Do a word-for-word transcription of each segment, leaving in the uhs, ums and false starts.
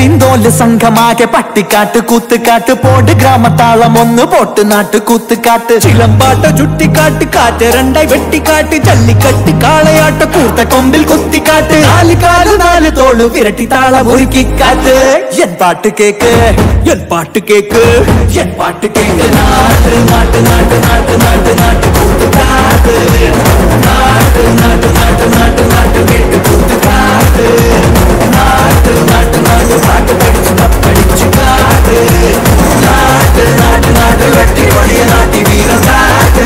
കരിന്തോല് സംഘമാകെ പട്ടിക്കാട്ട് കൂത്തുകാട്ട് pot ഗ്രാമത്താളം ഒന്ന് pot നാട്ട് കൂത്തുകാട്ട് ചിലമ്പാട്ട ചുട്ടിക്കാട്ട് കാറ്റ് രണ്ടായി വെട്ടിക്കാട്ട് ജല്ലിക്കട്ട് കാളയാട്ട കൂർത്ത കൊമ്പിൽ കുത്തിക്കാട്ട് നാല് കാല് നാല് തോള് വിരട്ടി താളം ഒരുക്കിക്കാട്ട് എൻ പാട്ട് കേക്ക് എൻ പാട്ട് കേക്ക് എൻ പാട്ട് കേക്ക് നാട്ട് നാട്ട് നാട്ട് നാട്ട് നാട്ട് നാട്ട് കൂത്തുകാട്ട് നാട്ട് നാട്ട് നാട്ട് നാട്ട് നാട്ട് കേട്ട് കൂത്തുകാട്ട് നാട്ട് നാട്ട് നാട്ട് പാട്ട് പഠിച്ച് കപ്പടിച്ച് കാട്ട് നാട്ട് നാട്ട് നാട്ട് വെട്ടി പൊടിയ നാട്ടി വീരം കാട്ട്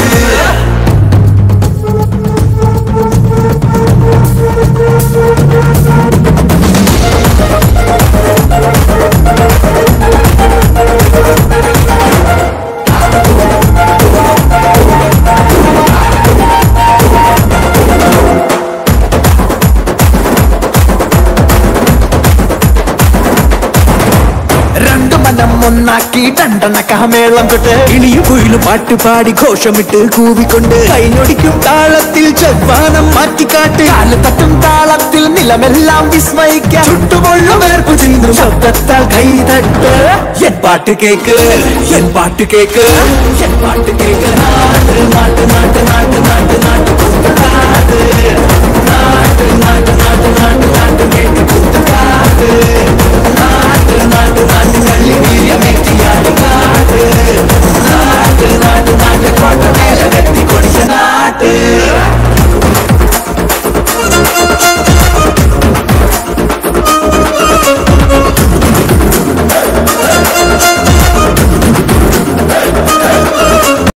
ഒന്നാക്കി രണ്ടെണ്ണക്കാമേളം തൊട്ട് ഇളിയും കുയിലും പാട്ടുപാടി ഘോഷമിട്ട് കൂവിക്കൊണ്ട് കൈനൊടിക്കും താളത്തിൽ ചെവ്വാനം മാറ്റിക്കാട്ട് കാലത്തട്ടും താളത്തിൽ നിലമെല്ലാം വിസ്മയിക്കാൻ ചുട്ടുകൊള്ളും വേർപ്പു ചെയ്തു ശബ്ദത്താൽ കൈതട്ട് എൻ പാട്ട് കേക്ക് എൻ പാട്ട് കേക്ക് എൻ പാട്ട് കേക്ക് നാട്ട് നാട്ട് നാട്ട് നാട്ട് നാട്ട് നാട്ട് നാട്ട്